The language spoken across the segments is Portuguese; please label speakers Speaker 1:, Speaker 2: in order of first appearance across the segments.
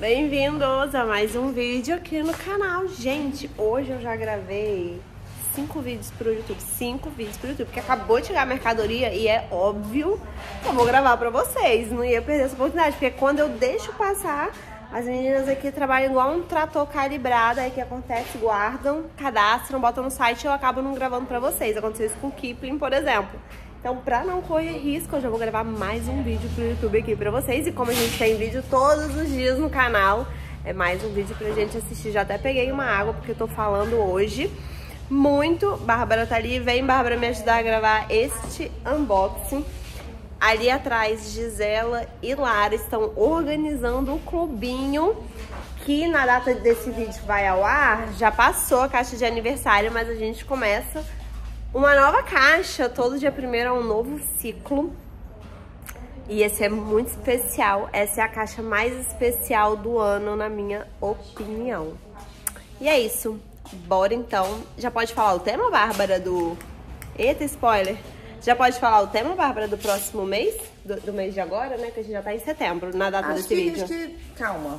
Speaker 1: Bem-vindos a mais um vídeo aqui no canal. Gente, hoje eu já gravei 5 vídeos pro YouTube. 5 vídeos pro YouTube, porque acabou de chegar a mercadoria e é óbvio que eu vou gravar pra vocês. Não ia perder essa oportunidade, porque quando eu deixo passar, as meninas aqui trabalham igual um trator calibrado. Aí o que acontece? Guardam, cadastram, botam no site e eu acabo não gravando pra vocês. Aconteceu isso com o Kipling, por exemplo. Então, pra não correr risco, eu já vou gravar mais um vídeo pro YouTube aqui pra vocês. E como a gente tem vídeo todos os dias no canal, é mais um vídeo pra gente assistir. Já até peguei uma água, porque eu tô falando hoje muito. Bárbara tá ali, vem Bárbara me ajudar a gravar este unboxing. Ali atrás, Gisela e Lara estão organizando o clubinho, que na data desse vídeo vai ao ar, já passou a caixa de aniversário, mas a gente começa uma nova caixa. Todo dia 1º é um novo ciclo. E esse é muito especial. Essa é a caixa mais especial do ano, na minha opinião. E é isso. Bora então. Já pode falar o tema, Bárbara, do... Eita, spoiler. Já pode falar o tema, Bárbara, do próximo mês? Do mês de agora, né? Que a gente já tá em setembro, na data desse vídeo.
Speaker 2: Calma.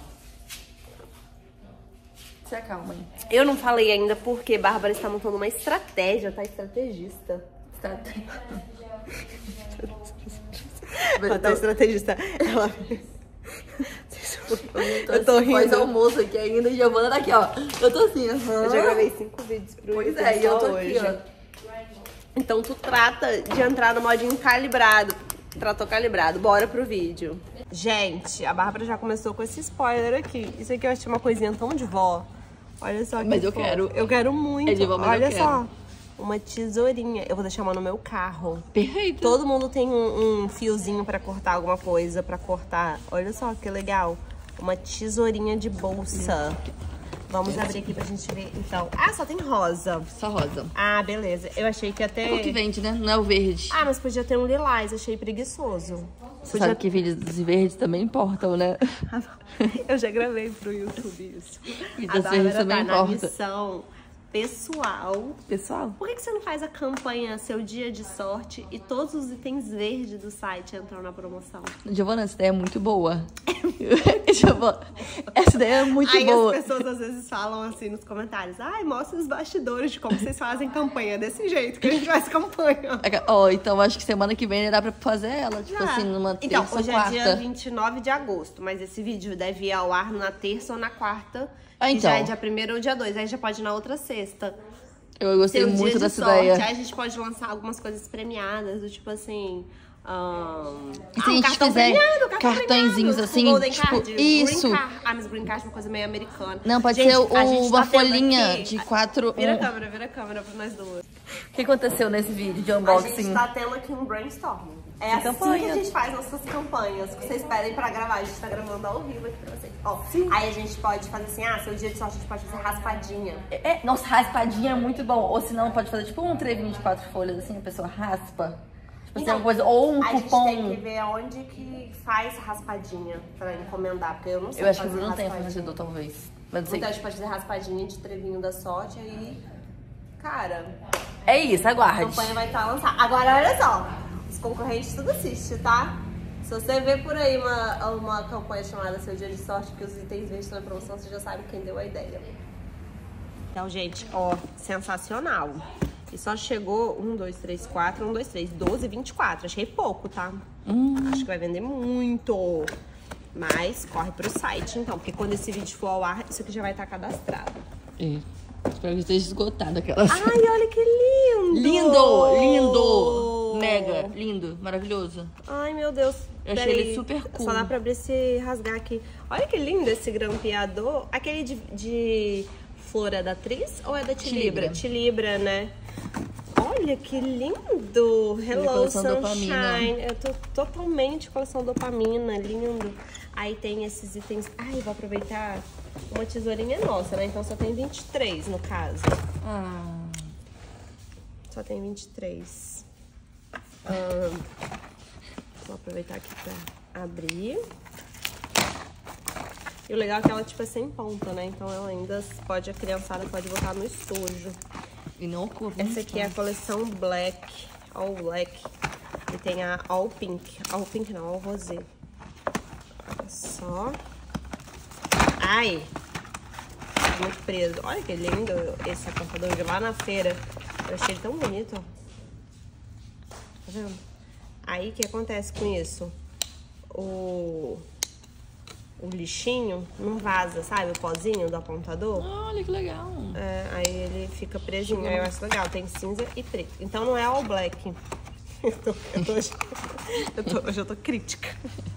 Speaker 2: Se acalma aí.
Speaker 1: Eu não falei ainda porque Bárbara está montando uma estratégia, tá? Estrategista. Ela tá estrategista. Ela...
Speaker 2: Eu tô rindo. Faz almoço aqui ainda e Giovana tá aqui, ó. Eu tô assim,
Speaker 1: Eu já gravei 5 vídeos pro YouTube.
Speaker 2: Pois é, e eu tô
Speaker 1: hoje.
Speaker 2: aqui, ó.
Speaker 1: Então tu trata de entrar no modinho calibrado. Tratou calibrado. Bora pro vídeo. Gente, a Bárbara já começou com esse spoiler aqui. Isso aqui eu achei uma coisinha tão de vó. Olha só que
Speaker 2: Mas eu
Speaker 1: fofo.
Speaker 2: quero.
Speaker 1: Eu quero muito.
Speaker 2: É de vó, mas
Speaker 1: olha
Speaker 2: eu quero.
Speaker 1: só. Uma tesourinha. Eu vou deixar uma no meu carro.
Speaker 2: Perfeito.
Speaker 1: Todo mundo tem um fiozinho pra cortar alguma coisa, pra cortar. Olha só que legal. Uma tesourinha de bolsa. Vamos abrir aqui pra gente ver, então. Ah, só tem rosa.
Speaker 2: Só rosa.
Speaker 1: Ah, beleza. Eu achei que até...
Speaker 2: É o que vende, né? Não é o verde.
Speaker 1: Ah, mas podia ter um lilás. Achei preguiçoso.
Speaker 2: Você sabe que vídeos verdes também importam, né?
Speaker 1: Eu já gravei pro YouTube isso.
Speaker 2: Vídeos verdes também
Speaker 1: na
Speaker 2: importam.
Speaker 1: missão pessoal.
Speaker 2: Pessoal?
Speaker 1: Por que você não faz a campanha Seu Dia de Sorte e todos os itens verdes do site entram na promoção?
Speaker 2: Giovana, essa ideia é muito boa. Giovana, essa ideia é muito boa.
Speaker 1: Aí as pessoas às vezes falam assim nos comentários: ai, mostra os bastidores de como vocês fazem campanha. Desse jeito que a gente faz campanha.
Speaker 2: Ó, então acho que semana que vem dá pra fazer ela, tipo assim, numa terça
Speaker 1: então,
Speaker 2: ou
Speaker 1: hoje
Speaker 2: quarta.
Speaker 1: é dia 29 de agosto, mas esse vídeo deve ir ao ar na terça ou na quarta.
Speaker 2: Ah,
Speaker 1: que
Speaker 2: então.
Speaker 1: já é dia 1º ou dia 2, aí já pode ir na outra sexta.
Speaker 2: Eu gostei
Speaker 1: Seu
Speaker 2: muito
Speaker 1: dia de
Speaker 2: dessa
Speaker 1: sorte.
Speaker 2: ideia.
Speaker 1: Aí a gente pode lançar algumas coisas premiadas, do tipo assim...
Speaker 2: E se a gente fizer cartõezinhos assim,
Speaker 1: Golden
Speaker 2: tipo,
Speaker 1: Card,
Speaker 2: isso.
Speaker 1: Green Card. Ah, mas Green Card é uma coisa meio americana.
Speaker 2: Não, pode
Speaker 1: Gente,
Speaker 2: ser
Speaker 1: a gente
Speaker 2: uma
Speaker 1: tá tendo
Speaker 2: folhinha
Speaker 1: aqui-
Speaker 2: de 4...
Speaker 1: Vira a câmera pra nós duas.
Speaker 2: O que aconteceu nesse vídeo de
Speaker 1: A
Speaker 2: unboxing?
Speaker 1: gente tá tendo aqui um brainstorming. É
Speaker 2: De
Speaker 1: assim
Speaker 2: campanha.
Speaker 1: que a gente faz nossas campanhas, que vocês pedem pra gravar. A gente tá gravando ao vivo aqui pra vocês. Ó, aí a gente pode fazer assim, ah, seu dia de sorte a gente pode fazer raspadinha.
Speaker 2: Nossa, raspadinha é muito bom. Ou se não, pode fazer tipo um trevinho de 4 folhas, assim, a pessoa raspa. Tipo assim, uma coisa, ou um
Speaker 1: a
Speaker 2: cupom.
Speaker 1: gente tem que ver onde que faz raspadinha pra encomendar, porque eu não sei
Speaker 2: Eu acho que o
Speaker 1: fazer
Speaker 2: Bruno tem
Speaker 1: raspadinha.
Speaker 2: fornecedor, talvez. Mas não sei.
Speaker 1: Então a gente pode fazer raspadinha de trevinho da sorte, aí, cara,
Speaker 2: É isso,
Speaker 1: a
Speaker 2: aguarde.
Speaker 1: campanha vai estar lançada. Agora, olha só, os concorrentes tudo assistem, tá? Se você vê por aí uma campanha chamada Seu Dia de Sorte, que os itens verdes estão na promoção, você já sabe quem deu a ideia. Então, gente, ó, sensacional. E só chegou 1, 2, 3, 4, 1, 2, 3, 12, 24. Achei pouco, tá? Acho que vai vender muito. Mas corre pro site, então, porque quando esse vídeo for ao ar, isso aqui já vai estar cadastrado.
Speaker 2: Espero que esteja esgotado aquelas.
Speaker 1: Ai, olha que lindo!
Speaker 2: Lindo! Lindo! Mega, lindo, maravilhoso.
Speaker 1: Ai, meu Deus.
Speaker 2: Eu achei ele super cool.
Speaker 1: Só dá pra abrir se rasgar aqui. Olha que lindo esse grampeador. Aquele de flor é da Atriz ou é da Tilibra? Tilibra, né? Olha que lindo! Hello,
Speaker 2: coleção
Speaker 1: Sunshine.
Speaker 2: Dopamina.
Speaker 1: Eu tô totalmente coleção dopamina, lindo. Aí tem esses itens. Ai, vou aproveitar. Uma tesourinha é nossa, né? Então só tem 23 no caso. Só tem 23. Vou aproveitar aqui pra abrir. E o legal é que ela tipo é sem ponta, né? Então ela ainda pode, a criançada pode botar no estojo.
Speaker 2: E não ocupa.
Speaker 1: Essa aqui é a coleção Black, All Black. E tem a All Pink. All Pink não, All Rosé. Olha só. Ai, tá muito preso. Olha que lindo esse apontador de lá na feira. Eu achei ele tão bonito, ó. Tá vendo? Aí, o que acontece com isso? O lixinho não vaza, sabe? O pozinho do apontador.
Speaker 2: Olha que legal.
Speaker 1: É, aí ele fica presinho. Aí eu acho legal. Tem cinza e preto. Então não é all black. Hoje eu tô crítica.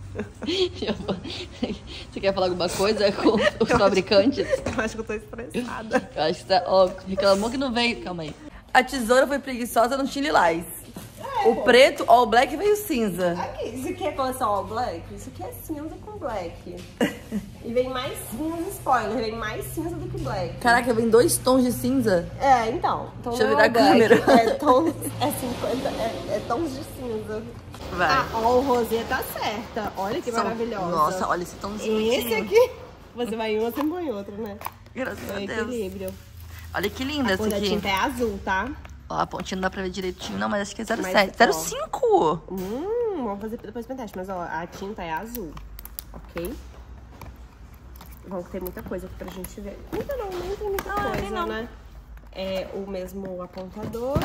Speaker 2: Você quer falar alguma coisa com os fabricantes?
Speaker 1: Eu acho que eu tô estressada.
Speaker 2: Eu acho que tá. Ó, reclamou que não veio. Calma aí. A tesoura foi preguiçosa no Chile Lilás. O preto, all black veio cinza.
Speaker 1: Aqui, isso aqui é coleção all black? Isso aqui é cinza com black. E vem mais cinza, spoiler, vem mais cinza do que black.
Speaker 2: Caraca, vem 2 tons de cinza.
Speaker 1: É, então.
Speaker 2: Deixa eu virar a câmera.
Speaker 1: É tons, é tons de cinza.
Speaker 2: Vai.
Speaker 1: Ah, ó, o rosé tá certa. Olha que maravilhosa.
Speaker 2: Nossa, olha esse tomzinho.
Speaker 1: Esse aqui, você vai em um, você põe outro, né?
Speaker 2: Graças a Deus.
Speaker 1: Equilíbrio.
Speaker 2: Olha que linda essa
Speaker 1: A cor da
Speaker 2: aqui.
Speaker 1: tinta é azul, tá?
Speaker 2: Ó, a pontinha não dá pra ver direitinho, não, mas acho que é 0,7.
Speaker 1: Mas, ó.
Speaker 2: 0,5!
Speaker 1: Vamos fazer depois o teste, mas ó, a tinta é azul, ok? Vamos ter muita coisa aqui pra gente ver. Muita não, nem tem muita coisa,
Speaker 2: não.
Speaker 1: né? É o mesmo apontador.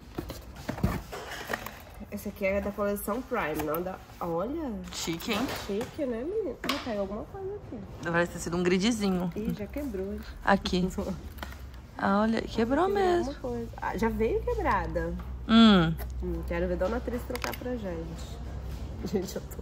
Speaker 1: Esse aqui é da coleção Prime, não da... Olha,
Speaker 2: Chique, hein?
Speaker 1: chique, né, menina? Ah, caiu alguma coisa aqui.
Speaker 2: Parece ter sido um gridzinho.
Speaker 1: Ih, já quebrou.
Speaker 2: Aqui. Ah, olha, quebrou mesmo.
Speaker 1: Alguma coisa. Ah, já veio quebrada. Quero ver Dona Atriz trocar pra gente. Gente, eu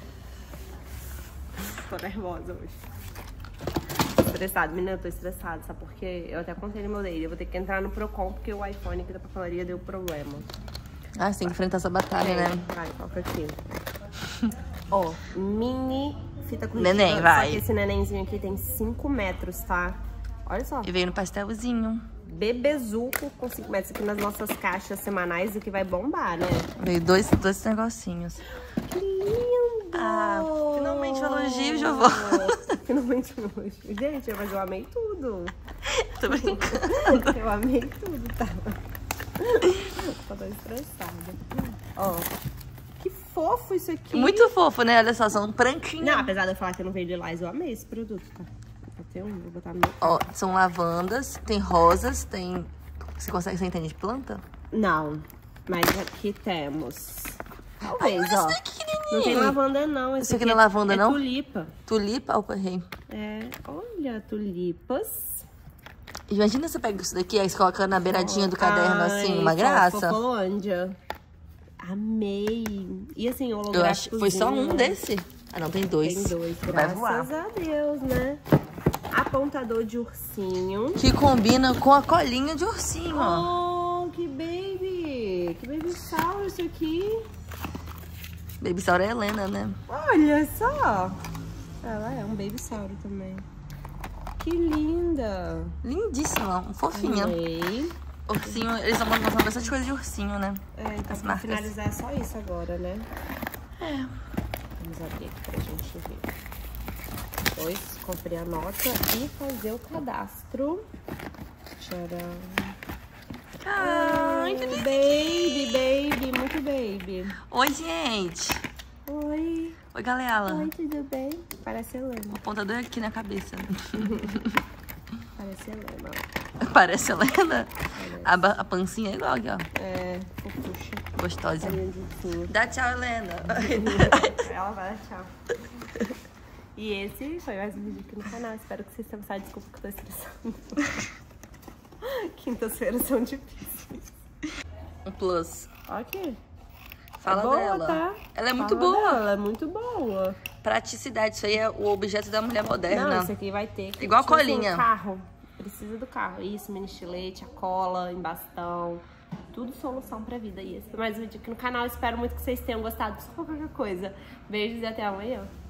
Speaker 1: tô nervosa hoje. Estressada, menina, eu tô estressada, sabe por quê? Eu até contei no meu dele. Eu vou ter que entrar no Procon porque o iPhone aqui da papelaria deu problema.
Speaker 2: Ah, você tem que enfrentar essa batalha, né?
Speaker 1: Vai, coloca aqui. Ó, mini fita com
Speaker 2: Neném, vai.
Speaker 1: Só que esse nenenzinho aqui tem 5 metros, tá? Olha só.
Speaker 2: E veio no pastelzinho.
Speaker 1: Bebezuco com 5 metros aqui nas nossas caixas semanais, o que vai bombar, né?
Speaker 2: Veio dois negocinhos.
Speaker 1: Que lindo!
Speaker 2: Ah, finalmente um elogio, Giovó.
Speaker 1: Finalmente um elogio. Gente, mas eu amei tudo.
Speaker 2: Tô brincando.
Speaker 1: Eu amei tudo, tá? Só tô estressada. Ó, que fofo isso aqui.
Speaker 2: Muito fofo, né? Olha só, são branquinhos.
Speaker 1: Não, apesar de eu falar que eu não veio de lilás, eu amei esse produto, tá? Vou botar no meu...
Speaker 2: Ó, são lavandas, tem rosas, tem... Você entende de planta?
Speaker 1: Não, mas aqui temos... Talvez,
Speaker 2: Ai,
Speaker 1: ó.
Speaker 2: olha isso daqui,
Speaker 1: Não tem lavanda, não.
Speaker 2: Isso aqui não é lavanda, não?
Speaker 1: Tulipa.
Speaker 2: Tulipa? Opa, errei.
Speaker 1: É, olha, tulipas.
Speaker 2: Imagina você pega isso daqui, aí você coloca na beiradinha do caderno, assim, uma graça.
Speaker 1: Fofolândia. Amei. E assim, o
Speaker 2: Eu acho que foi só um desse. Ah, não, tem 2.
Speaker 1: Tem 2,
Speaker 2: Vai voar.
Speaker 1: graças a Deus, né? Apontador de ursinho.
Speaker 2: Que combina com a colinha de ursinho, ó.
Speaker 1: Oh, que baby! Que baby sauro isso aqui.
Speaker 2: Baby Sauro é a Helena, né?
Speaker 1: Olha só! Ela é um baby sauro também. Que linda!
Speaker 2: Lindíssima, um fofinho.
Speaker 1: Amei.
Speaker 2: Ursinho, eles estão mostrando bastante coisa de ursinho, né?
Speaker 1: É, então
Speaker 2: As
Speaker 1: pra
Speaker 2: marcas.
Speaker 1: finalizar é só isso agora, né?
Speaker 2: É.
Speaker 1: Vamos abrir aqui pra gente ver. Depois conferir a nota e fazer o cadastro. Tcharam.
Speaker 2: Ai, que lindo.
Speaker 1: Baby, muito baby.
Speaker 2: Oi, gente.
Speaker 1: Oi.
Speaker 2: Oi, galera.
Speaker 1: Oi, tudo bem? Parece Helena.
Speaker 2: O apontador é aqui na cabeça.
Speaker 1: Parece Helena.
Speaker 2: Parece a Helena? A pancinha é igual aqui, ó.
Speaker 1: É, fofucha.
Speaker 2: Gostosa.
Speaker 1: Carinha de ursinho.
Speaker 2: Dá tchau, Helena.
Speaker 1: Ela vai dar tchau. E esse foi mais um vídeo aqui no canal. Espero que vocês tenham gostado. Desculpa que eu tô estressando. Quintas-feiras são difíceis.
Speaker 2: Um plus.
Speaker 1: Ok.
Speaker 2: Fala
Speaker 1: é boa,
Speaker 2: dela.
Speaker 1: tá?
Speaker 2: Ela é muito
Speaker 1: Fala
Speaker 2: boa.
Speaker 1: dela, ela é muito boa.
Speaker 2: Praticidade. Isso aí é o objeto da mulher moderna.
Speaker 1: Não, esse aqui vai ter. Que,
Speaker 2: Igual a
Speaker 1: tipo assim,
Speaker 2: colinha.
Speaker 1: Carro. Precisa do carro. Isso, mini estilete, a cola, em bastão. Tudo solução pra vida. E esse foi mais um vídeo aqui no canal. Espero muito que vocês tenham gostado. Desculpa qualquer coisa. Beijos e até amanhã.